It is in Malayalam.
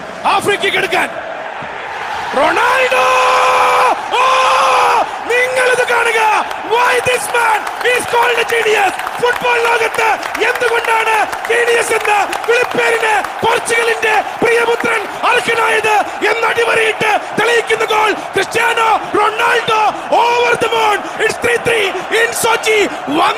ആഫ്രിക്കയ്ക്ക് എടുക്കാൻ. റൊണാൾഡോ, നിങ്ങൾ ഇത് കാണുക. Why this man is called a genius? Football ലോകത്ത് എന്തുകൊണ്ടാണ് ജീനിയസ് എന്ന വിളിപ്പേരിന് പോർച്ചുഗലിന്റെ പ്രിയപുത്രൻ അർഹനായത് എന്ന് അടിവരയിട്ട് തെളിയിക്കുന്ന goal Cristiano Ronaldo over the moon. It's 3-3 in Sochi.